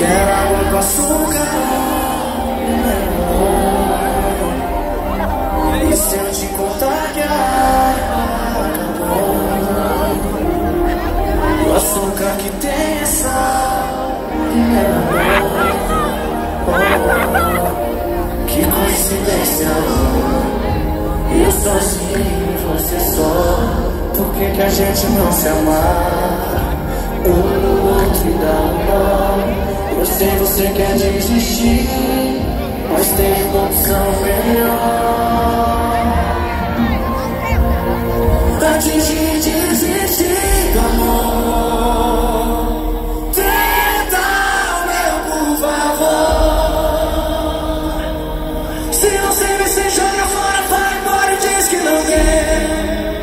Quero água com açúcar, e se eu te contar que a água acabou, o açúcar que tem é sal e meu amor. Que coincidência, eu sozinho e você só. Por que que a gente não se amar? Um no outro e dá um nó. Eu sei você quer desistir, mas tem uma opção melhor. Antes de desistir do amor, tenta o meu, por favor. Se você me se joga fora, vai embora e diz que não quer.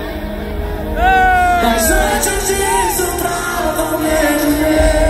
Mas antes disso, trava me dizer.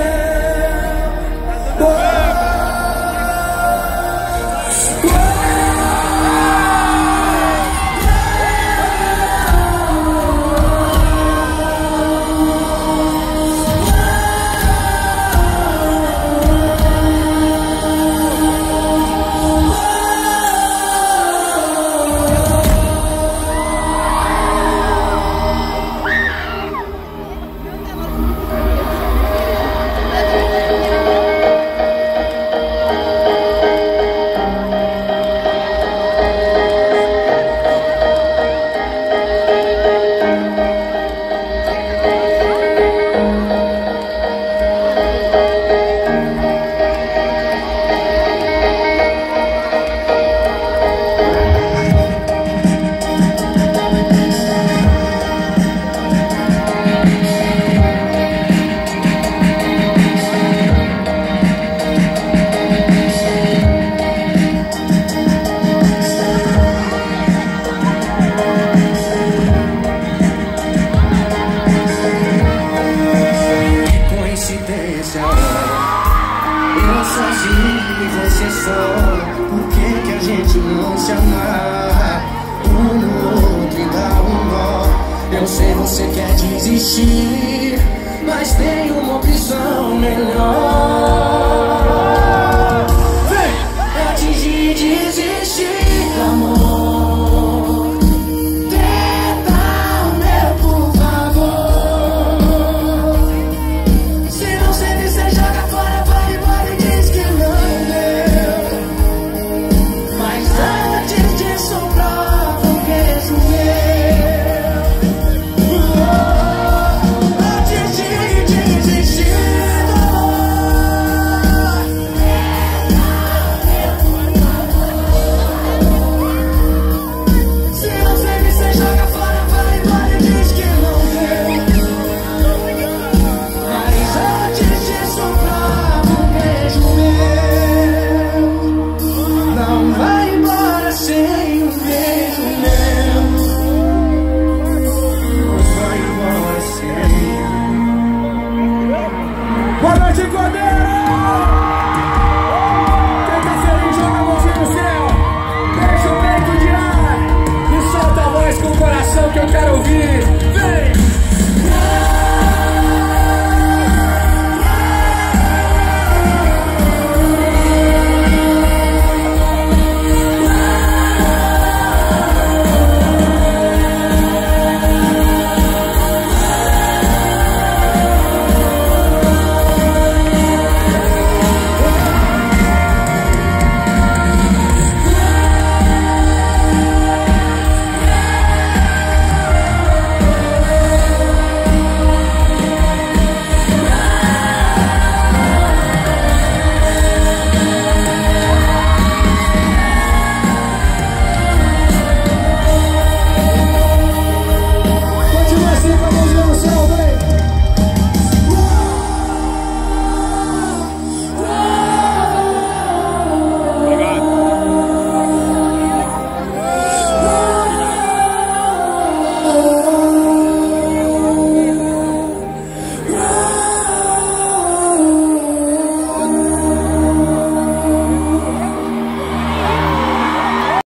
Eu sozinho e você só. Por que que a gente não se amar? Um no outro e dá um nó. Eu sei você quer desistir, mas tem uma opção melhor.